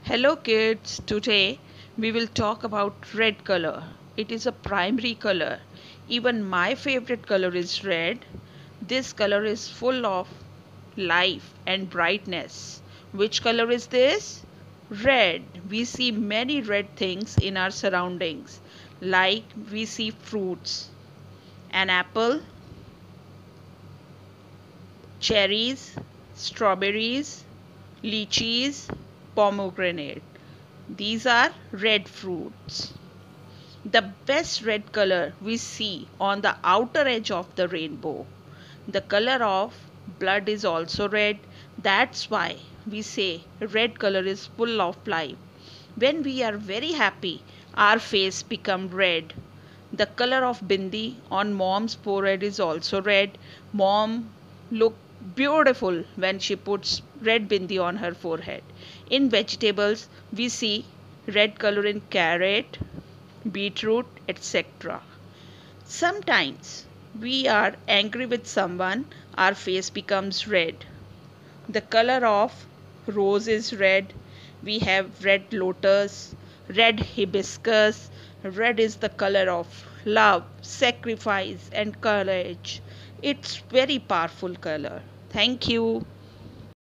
Hello kids, today we will talk about red color. It is a primary color. Even my favorite color is red. This color is full of life and brightness. Which color is this? Red. We see many red things in our surroundings. Like we see fruits, an apple, cherries, strawberries, lychees, pomegranate. These are red fruits. The best red color we see on the outer edge of the rainbow. The color of blood is also red. That's why we say red color is full of life. When we are very happy, our face become red. The color of bindi on mom's forehead is also red. Mom look beautiful when she puts red bindi on her forehead. In vegetables, we see red color in carrot, beetroot, etc. Sometimes we are angry with someone, our face becomes red. The color of rose is red. We have red lotus, red hibiscus. Red is the color of love, sacrifice, and courage. It's very powerful color. Thank you.